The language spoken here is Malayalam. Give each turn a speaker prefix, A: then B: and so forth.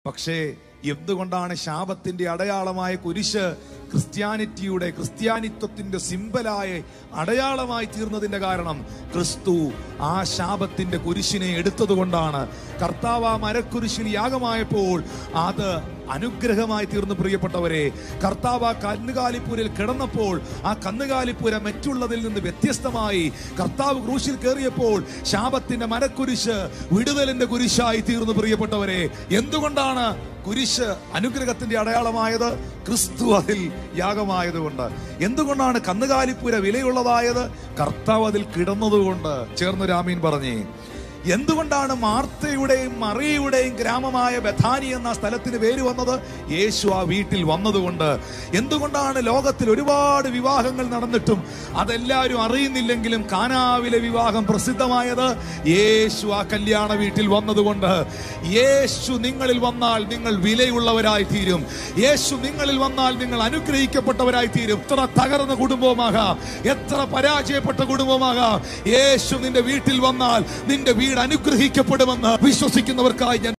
A: പക്ഷേ എന്തുകൊണ്ടാണ് ശാപത്തിന്റെ അടയാളമായ കുരിശ് ക്രിസ്ത്യാനിത്വത്തിന്റെ സിംബലായ അടയാളമായി തീർന്നതിന്റെ കാരണം ക്രിസ്തു ആ ശാപത്തിന്റെ കുരിശിനെ എടുത്തതുകൊണ്ടാണ്. കർത്താവ് ആ മരക്കുരിശിൽ യാഗമായപ്പോൾ അത് അനുഗ്രഹമായി തീർന്നു. പ്രിയപ്പെട്ടവരെ, കർത്താവ് ആ കന്നുകാലിപ്പൂരിൽ കിടന്നപ്പോൾ ആ കന്നുകാലിപ്പൂര മറ്റുള്ളതിൽ നിന്ന് വ്യത്യസ്തമായി കർത്താവ് ക്രൂശിൽ കയറിയപ്പോൾ ശാപത്തിന്റെ മരക്കുരിശ് വിടുതലിന്റെ കുരിശായി തീർന്നു. പ്രിയപ്പെട്ടവരെ, എന്തുകൊണ്ടാണ് കുരിശ് അനുഗ്രഹത്തിന്റെ അടയാളമായത്? ക്രിസ്തു അതിൽ യാഗമായതുകൊണ്ട്. എന്തുകൊണ്ടാണ് കന്നുകാലിപ്പൂര വിലയുള്ളതായത്? കർത്താവ് അതിൽ കിടന്നതുകൊണ്ട്. ചേർന്നൊരു ആമീൻ പറഞ്ഞേ. എന്തുകൊണ്ടാണ് മാർത്തയുടെയും മറിയയുടെയും ഗ്രാമമായ ബഥാനി എന്ന സ്ഥലത്തിന് പേര് വന്നത്? യേശു ആ വീട്ടിൽ വന്നതുകൊണ്ട്. എന്തുകൊണ്ടാണ് ലോകത്തിൽ ഒരുപാട് വിവാഹങ്ങൾ നടന്നിട്ടും അതെല്ലാവരും അറിയുന്നില്ലെങ്കിലും കാനാവിലെ വിവാഹം പ്രസിദ്ധമായത്? യേശു ആ കല്യാണ വീട്ടിൽ വന്നതുകൊണ്ട്. യേശു നിങ്ങളിൽ വന്നാൽ നിങ്ങൾ വിലയുള്ളവരായി തീരും. യേശു നിങ്ങളിൽ വന്നാൽ നിങ്ങൾ അനുഗ്രഹിക്കപ്പെട്ടവരായി തീരും. എത്ര തകർന്ന കുടുംബമാകാം, എത്ര പരാജയപ്പെട്ട കുടുംബമാകാം, യേശു നിന്റെ വീട്ടിൽ വന്നാൽ നിന്റെ വീട് അനുഗ്രഹിക്കപ്പെടുമെന്ന് വിശ്വസിക്കുന്നവർക്കായി ഞാൻ